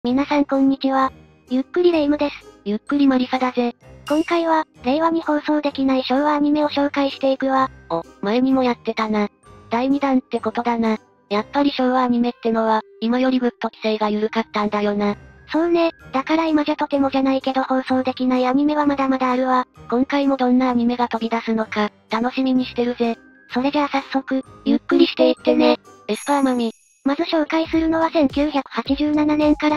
皆さんこんにちは。ゆっくりレ夢ムです。 ゆっくりマリサだぜ。 今回は、令和に放送できない昭和アニメを紹介していくわ。 前にもやってたな。第2弾ってことだな。やっぱり昭和アニメってのは、今よりぐっと規制が緩かったんだよな。 そうね、だから今じゃとてもじゃないけど放送できないアニメはまだまだあるわ。 今回もどんなアニメが飛び出すのか、楽しみにしてるぜ。 それじゃあ早速、ゆっくりしていってね。 エスパーマミ。 まず紹介するのは1987年から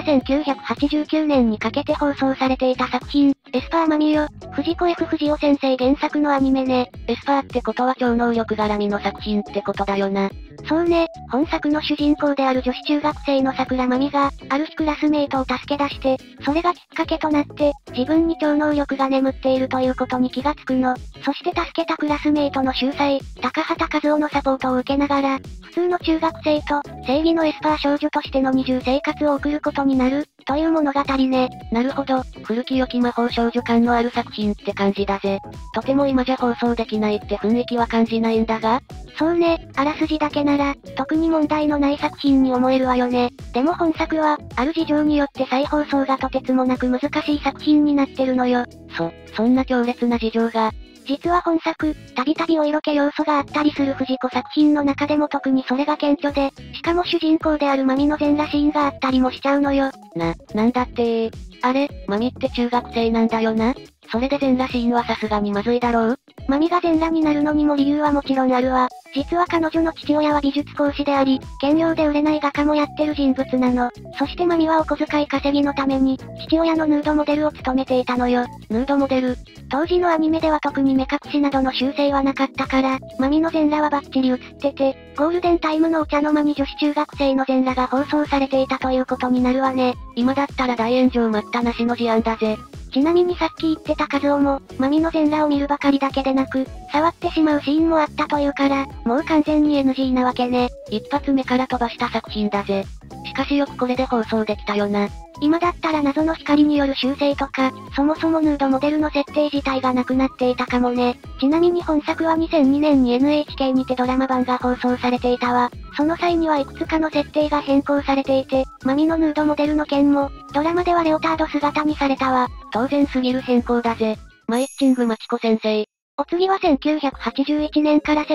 1989年にかけて放送されていた作品、エスパーマミよ。藤子 F 不二雄先生原作のアニメね。 エスパーってことは超能力絡みの作品ってことだよな。 そうね、本作の主人公である女子中学生の桜まみが、ある日クラスメイトを助け出して、それがきっかけとなって、自分に超能力が眠っているということに気がつくの。そして助けたクラスメイトの秀才、高畑和夫のサポートを受けながら、普通の中学生と、正義のエスパー少女としての二重生活を送ることになる、という物語ね。 なるほど、古き良き魔法少女感のある作品って感じだぜ。とても今じゃ放送できないって雰囲気は感じないんだが、 そうね、あらすじだけなら、特に問題のない作品に思えるわよね。でも本作は、ある事情によって再放送がとてつもなく難しい作品になってるのよ。 そんな強烈な事情が。 実は本作、たびたびお色気要素があったりする藤子作品の中でも特にそれが顕著で、しかも主人公であるマミの全裸シーンがあったりもしちゃうのよ。 なんだってあれ、マミって中学生なんだよな。それで全裸シーンはさすがにまずいだろう。 マミが全裸になるのにも理由はもちろんあるわ。実は彼女の父親は美術講師であり、兼業で売れない画家もやってる人物なの。そしてマミはお小遣い稼ぎのために、父親のヌードモデルを務めていたのよ。 ヌードモデル？ 当時のアニメでは特に目隠しなどの修正はなかったから、マミの全裸はバッチリ映ってて、ゴールデンタイムのお茶の間に女子中学生の全裸が放送されていたということになるわね。 今だったら大炎上待ったなしの事案だぜ。 ちなみにさっき言ってた和夫も、マミの全裸を見るばかりだけでなく、触ってしまうシーンもあったというから、もう完全に NG なわけね。 一発目から飛ばした作品だぜ。しかしよくこれで放送できたよな。 今だったら謎の光による修正とか、そもそもヌードモデルの設定自体がなくなっていたかもね。ちなみに本作は2002年に NHK にてドラマ版が放送されていたわ。その際にはいくつかの設定が変更されていて、マミのヌードモデルの件も、ドラマではレオタード姿にされたわ。 当然すぎる変更だぜ。マイッチングマチコ先生。 お次は1981年から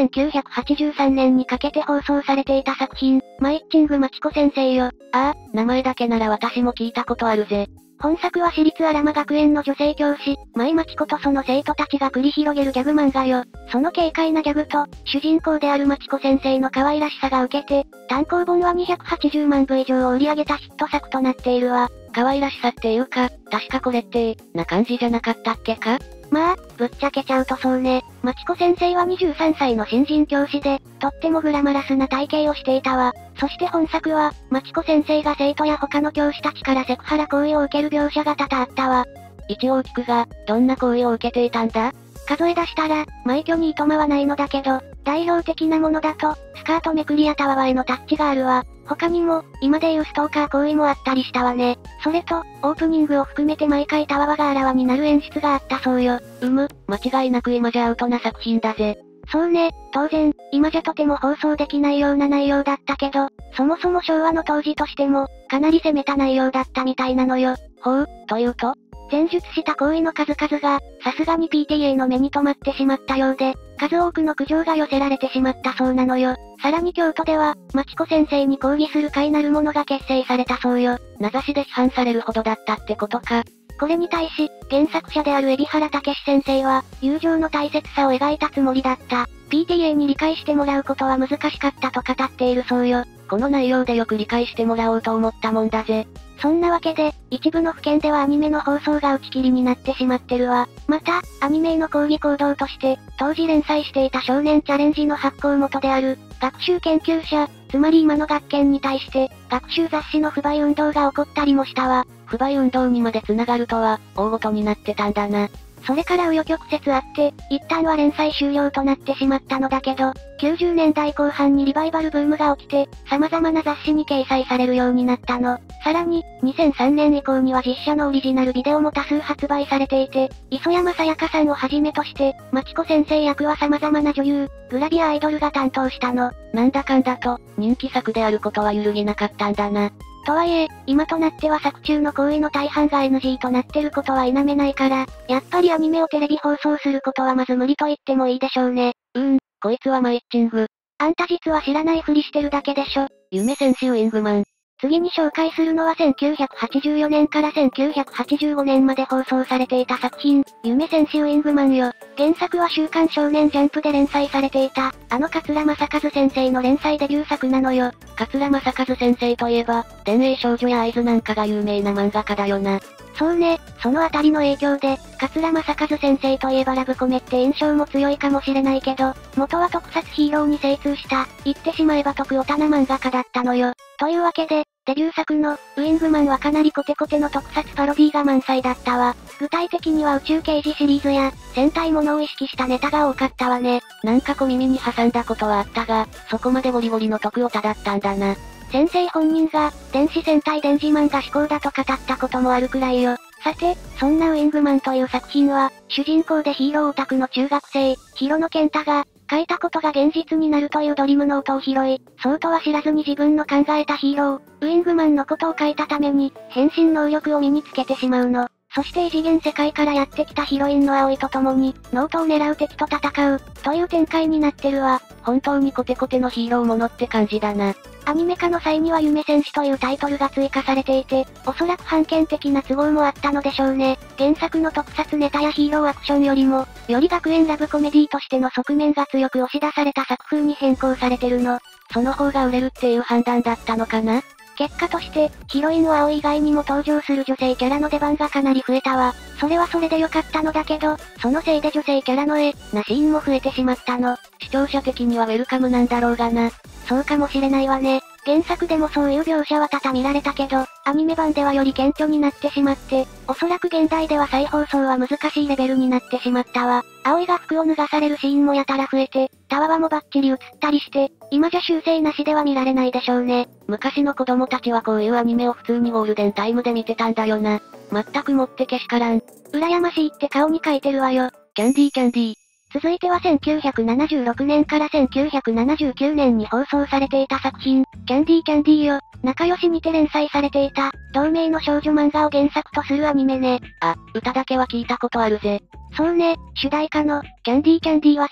1983年にかけて放送されていた作品、マイッチングマチコ先生よ。 名前だけなら私も聞いたことあるぜ。 本作は私立アラマ学園の女性教師、マイマチコとその生徒たちが繰り広げるギャグ漫画よ。その軽快なギャグと、主人公であるマチコ先生の可愛らしさが受けて、単行本は280万部以上を売り上げたヒット作となっているわ。 可愛らしさっていうか、確かこれって、な感じじゃなかったっけか？ まあ、ぶっちゃけちゃうとそうね。マチコ先生は23歳の新人教師で、とってもグラマラスな体型をしていたわ。そして本作は、マチコ先生が生徒や他の教師たちからセクハラ行為を受ける描写が多々あったわ。 一応聞くが、どんな行為を受けていたんだ？ 数え出したら、枚挙にいとまはないのだけど、代表的なものだと、スカートめくりやたわわへのタッチがあるわ。他にも、今でいうストーカー行為もあったりしたわね。それと、オープニングを含めて毎回たわわがあらわになる演出があったそうよ。 間違いなく今じゃアウトな作品だぜ。 そうね、当然、今じゃとても放送できないような内容だったけど、そもそも昭和の当時としても、かなり攻めた内容だったみたいなのよ。 というと？ 前述した行為の数々が、さすがに PTA の目に留まってしまったようで、数多くの苦情が寄せられてしまったそうなのよ。さらに京都では、マチコ先生に抗議する会なるものが結成されたそうよ。 名指しで批判されるほどだったってことか。 これに対し、原作者である海老原武史先生は、友情の大切さを描いたつもりだった。PTA に理解してもらうことは難しかったと語っているそうよ。 この内容でよく理解してもらおうと思ったもんだぜ。 そんなわけで、一部の府県ではアニメの放送が打ち切りになってしまってるわ。また、アニメへの抗議行動として、当時連載していた少年チャレンジの発行元である、学習研究者、つまり今の学研に対して、学習雑誌の不買運動が起こったりもしたわ。 不買運動にまで繋がるとは、大事になってたんだな。 それから紆余曲折あって、一旦は連載終了となってしまったのだけど、90年代後半にリバイバルブームが起きて、様々な雑誌に掲載されるようになったの。さらに、2003年以降には実写のオリジナルビデオも多数発売されていて、磯山さやかさんをはじめとして、マチコ先生役は様々な女優、グラビアアイドルが担当したの。 なんだかんだと、人気作であることは揺るぎなかったんだな。 とはいえ、今となっては作中の行為の大半が NG となってることは否めないから、やっぱりアニメをテレビ放送することはまず無理と言ってもいいでしょうね。 こいつはマイッチング。 あんた実は知らないふりしてるだけでしょ。 夢戦士ウィングマン。 次に紹介するのは1984年から1985年まで放送されていた作品、夢戦士ウィングマンよ。原作は週刊少年ジャンプで連載されていた、桂正和先生の連載デビュー作なのよ。 桂正和先生といえば、電影少女や合図なんかが有名な漫画家だよな。 そうね、そのあたりの影響で、桂正和先生といえばラブコメって印象も強いかもしれないけど、元は特撮ヒーローに精通した、言ってしまえば特オタな漫画家だったのよ。というわけで、デビュー作の、ウィングマンはかなりコテコテの特撮パロディが満載だったわ。具体的には宇宙刑事シリーズや、戦隊ものを意識したネタが多かったわね。 なんか小耳に挟んだことはあったが、そこまでゴリゴリの特オタだったんだな。 先生本人が、電子戦隊電磁マンが至高だと語ったこともあるくらいよ。さて、そんなウィングマンという作品は、主人公でヒーローオタクの中学生、広野健太が、書いたことが現実になるというドリムノートを拾い、そうとは知らずに自分の考えたヒーロー、ウィングマンのことを書いたために、変身能力を身につけてしまうの。そして異次元世界からやってきたヒロインの葵と共に、ノートを狙う敵と戦う、という展開になってるわ。 本当にコテコテのヒーローものって感じだな。 アニメ化の際には夢戦士というタイトルが追加されていて、おそらく判権的な都合もあったのでしょうね。原作の特撮ネタやヒーローアクションよりも、より学園ラブコメディとしての側面が強く押し出された作風に変更されてるの。 その方が売れるっていう判断だったのかな？ 結果として、ヒロインは葵以外にも登場する女性キャラの出番がかなり増えたわ。それはそれで良かったのだけど、そのせいで女性キャラのなシーンも増えてしまったの。 視聴者的にはウェルカムなんだろうがな。 そうかもしれないわね。原作でもそういう描写は多々見られたけど、アニメ版ではより顕著になってしまって、おそらく現代では再放送は難しいレベルになってしまったわ。葵が服を脱がされるシーンもやたら増えて、たわわもバッチリ映ったりして、今じゃ修正なしでは見られないでしょうね。 昔の子供たちはこういうアニメを普通にゴールデンタイムで見てたんだよな。全くもってけしからん。 羨ましいって顔に書いてるわよ。 キャンディーキャンディー。 続いては1976年から1979年に放送されていた作品、キャンディーキャンディーよ。仲良しにて連載されていた、同名の少女漫画を原作とするアニメね。 あ、歌だけは聞いたことあるぜ。 そうね、主題歌の、キャンディーキャンディーは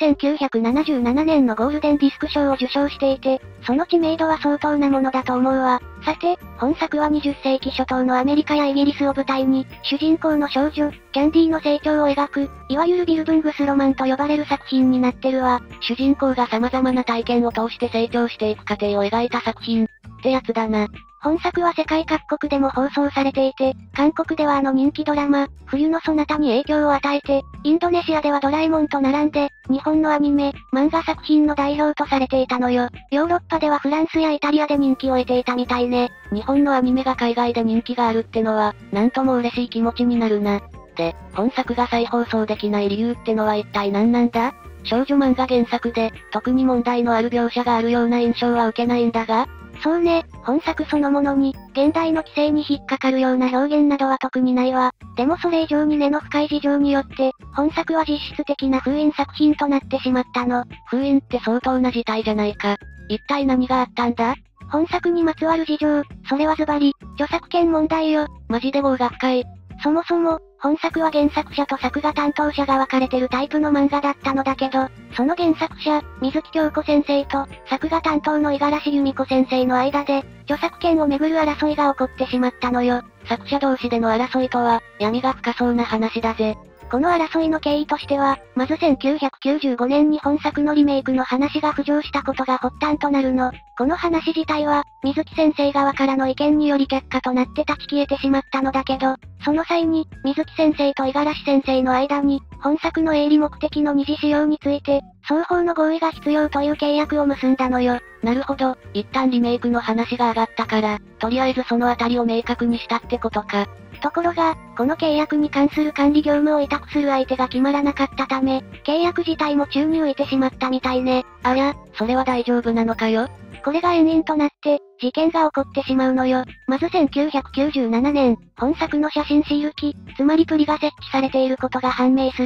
1977年のゴールデンディスク賞を受賞していて、その知名度は相当なものだと思うわ。さて、本作は20世紀初頭のアメリカやイギリスを舞台に、主人公の少女、キャンディーの成長を描く、いわゆるビルブングスロマンと呼ばれる作品になってるわ。 主人公が様々な体験を通して成長していく過程を描いた作品、ってやつだな。 本作は世界各国でも放送されていて、韓国では人気ドラマ、冬のそなたに影響を与えて、インドネシアではドラえもんと並んで、日本のアニメ、漫画作品の代表とされていたのよ。ヨーロッパではフランスやイタリアで人気を得ていたみたいね。 日本のアニメが海外で人気があるってのは、なんとも嬉しい気持ちになるな。で、本作が再放送できない理由ってのは一体何なんだ？少女漫画原作で、特に問題のある描写があるような印象は受けないんだが、 そうね、本作そのものに、現代の規制に引っかかるような表現などは特にないわ。でもそれ以上に根の深い事情によって、本作は実質的な封印作品となってしまったの。 封印って相当な事態じゃないか。一体何があったんだ？ 本作にまつわる事情、それはズバリ、著作権問題よ。 マジで業が深い。 そもそも、本作は原作者と作画担当者が分かれてるタイプの漫画だったのだけど、その原作者、水木京子先生と、作画担当の五十嵐由美子先生の間で、著作権をめぐる争いが起こってしまったのよ。 作者同士での争いとは、闇が深そうな話だぜ。 この争いの経緯としては、まず1995年に本作のリメイクの話が浮上したことが発端となるの。この話自体は、水木先生側からの意見により却下となって立ち消えてしまったのだけど、その際に、水木先生と五十嵐先生の間に、本作の営利目的の二次使用について、双方の合意が必要という契約を結んだのよ。 なるほど、一旦リメイクの話が上がったから、とりあえずそのあたりを明確にしたってことか。 ところが、この契約に関する管理業務を委託する相手が決まらなかったため、契約自体も宙に浮いてしまったみたいね。 ありゃ、それは大丈夫なのかよ。 これが延々となって、事件が起こってしまうのよ。まず1997年、本作の写真シール機、つまりプリが設置されていることが判明するわ。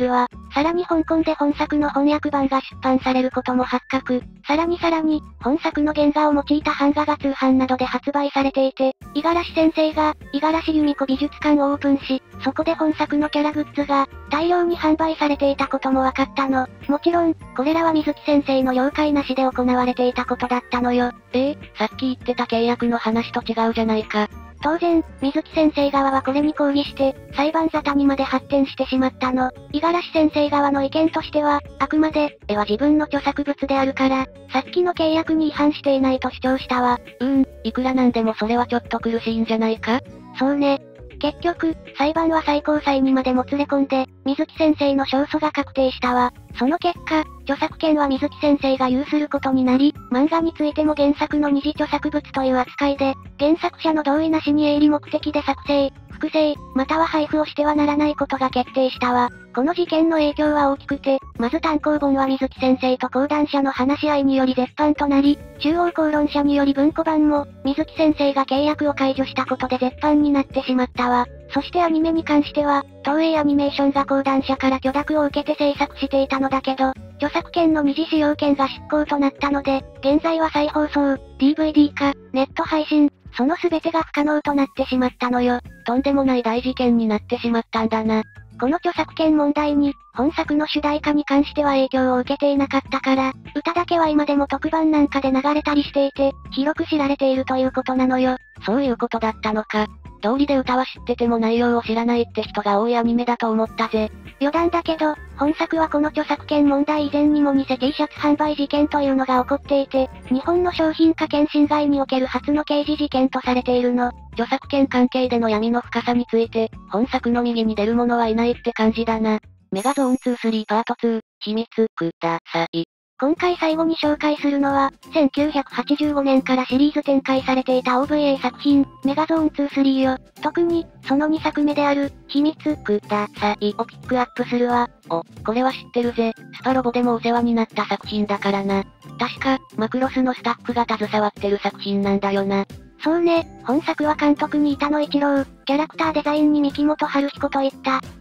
さらに香港で本作の翻訳版が出版されることも発覚。さらに、本作の原画を用いた版画が通販などで発売されていて、五十嵐先生が、五十嵐由美子美術館をオープンし、そこで本作のキャラグッズが、大量に販売されていたことも分かったの。もちろん、これらは水木先生の了解なしで行われていたことだったのよ。 さっき言ってた契約の話と違うじゃないか。 当然、水木先生側はこれに抗議して、裁判沙汰にまで発展してしまったの。五十嵐先生側の意見としては、あくまで、絵は自分の著作物であるから、さっきの契約に違反していないと主張したわ。 いくらなんでもそれはちょっと苦しいんじゃないか？ そうね。結局、裁判は最高裁にまでもつれ込んで、水木先生の勝訴が確定したわ。その結果、著作権は水木先生が有することになり、漫画についても原作の二次著作物という扱いで、原作者の同意なしに営利目的で作成、複製、または配布をしてはならないことが決定したわ。この事件の影響は大きくて、まず単行本は水木先生と講談社の話し合いにより絶版となり、中央公論社により文庫版も、水木先生が契約を解除したことで絶版になってしまったわ。そしてアニメに関しては、東映アニメーションが講談社から許諾を受けて制作していたのだけど、著作権の二次使用権が執行となったので、現在は再放送、DVD 化、ネット配信、その全てが不可能となってしまったのよ。 とんでもない大事件になってしまったんだな。 この著作権問題に、本作の主題歌に関しては影響を受けていなかったから、歌だけは今でも特番なんかで流れたりしていて、広く知られているということなのよ。 そういうことだったのか。道理で歌は知ってても内容を知らないって人が多いアニメだと思ったぜ。 余談だけど、本作はこの著作権問題以前にも偽 T シャツ販売事件というのが起こっていて、日本の商品化権侵害における初の刑事事件とされているの。 著作権関係での闇の深さについて、本作の右に出る者はいないって感じだな。メガゾーン23パート2、秘密ください。 今回最後に紹介するのは、1985年からシリーズ展開されていた OVA 作品、メガゾーン23よ。特に、その2作目である、秘密くださいをピックアップするわ。 これは知ってるぜ。スパロボでもお世話になった作品だからな。確か、マクロスのスタッフが携わってる作品なんだよな。 そうね、本作は監督に板野一郎、キャラクターデザインに三木本春彦といった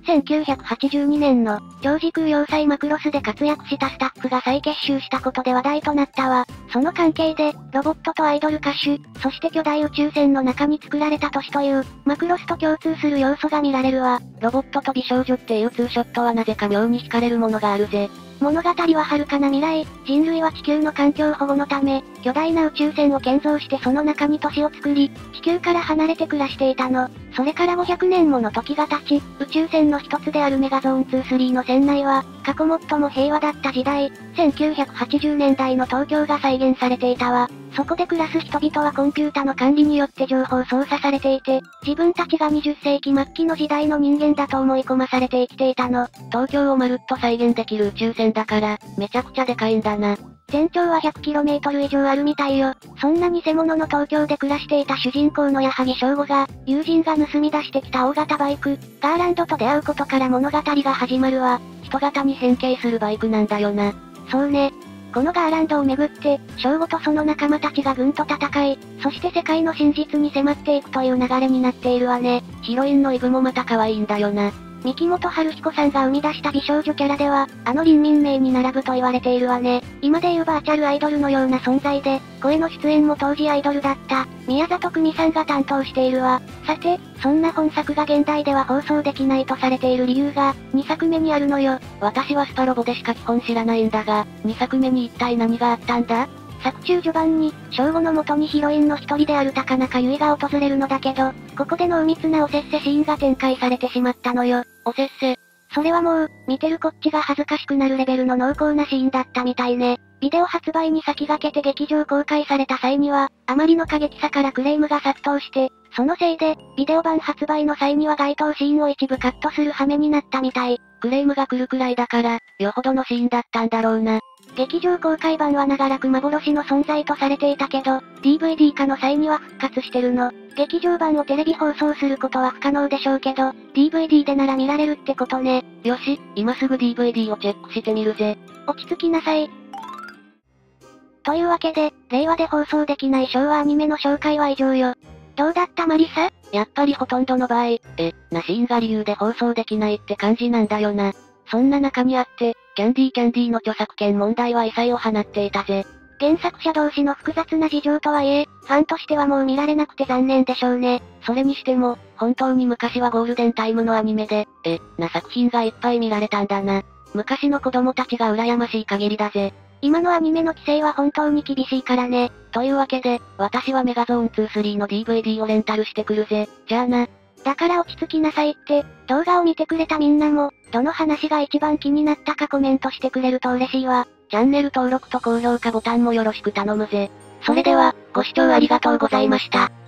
、1982年の、超時空要塞マクロスで活躍したスタッフが再結集したことで話題となったわ。その関係で、ロボットとアイドル歌手、そして巨大宇宙船の中に作られた都市という、マクロスと共通する要素が見られるわ。 ロボットと美少女っていうツーショットはなぜか妙に惹かれるものがあるぜ。 物語は遥かな未来、人類は地球の環境保護のため、巨大な宇宙船を建造してその中に都市を作り、地球から離れて暮らしていたの。それから500年もの時が経ち、宇宙船の一つであるメガゾーン23の船内は、過去最も平和だった時代、1980年代の東京が再現されていたわ。そこで暮らす人々はコンピュータの管理によって情報操作されていて、自分たちが20世紀末期の時代の人間だと思い込まされて生きていたの。 東京をまるっと再現できる宇宙船だから、めちゃくちゃでかいんだな。 全長は 100km 以上あるみたいよ。そんな偽物の東京で暮らしていた主人公の矢作翔吾が、友人が盗み出してきた大型バイク、ガーランドと出会うことから物語が始まるわ。 人型に変形するバイクなんだよな。 そうね。このガーランドをめぐって、翔吾とその仲間たちが軍と戦い、そして世界の真実に迫っていくという流れになっているわね。 ヒロインのイブもまた可愛いんだよな。 三木本春彦さんが生み出した美少女キャラでは、林民名に並ぶと言われているわね。今でいうバーチャルアイドルのような存在で、声の出演も当時アイドルだった、宮里久美さんが担当しているわ。さて、そんな本作が現代では放送できないとされている理由が、2作目にあるのよ。 私はスパロボでしか基本知らないんだが、2作目に一体何があったんだ？ 作中序盤に、翔吾の元にヒロインの一人である高中結衣が訪れるのだけど、ここで濃密なおせっせシーンが展開されてしまったのよ。 おせっせ。 それはもう、見てるこっちが恥ずかしくなるレベルの濃厚なシーンだったみたいね。ビデオ発売に先駆けて劇場公開された際には、あまりの過激さからクレームが殺到して、そのせいで、ビデオ版発売の際には該当シーンを一部カットする羽目になったみたい。 クレームが来るくらいだから、よほどのシーンだったんだろうな。 劇場公開版は長らく幻の存在とされていたけど、DVD 化の際には復活してるの。劇場版をテレビ放送することは不可能でしょうけど、DVD でなら見られるってことね。 よし、今すぐ DVD をチェックしてみるぜ。 落ち着きなさい。というわけで、令和で放送できない昭和アニメの紹介は以上よ。どうだったマリサ？ やっぱりほとんどの場合、なシーンが理由で放送できないって感じなんだよな。 そんな中にあって、キャンディーの著作権問題は異彩を放っていたぜ。 原作者同士の複雑な事情とはいえ、ファンとしてはもう見られなくて残念でしょうね。 それにしても、本当に昔はゴールデンタイムのアニメで、な作品がいっぱい見られたんだな。昔の子供たちが羨ましい限りだぜ。 今のアニメの規制は本当に厳しいからね。 というわけで、私はメガゾーン23の DVD をレンタルしてくるぜ。じゃあな。 だから落ち着きなさいって、動画を見てくれたみんなも、どの話が一番気になったかコメントしてくれると嬉しいわ。 チャンネル登録と高評価ボタンもよろしく頼むぜ。 それでは、ご視聴ありがとうございました。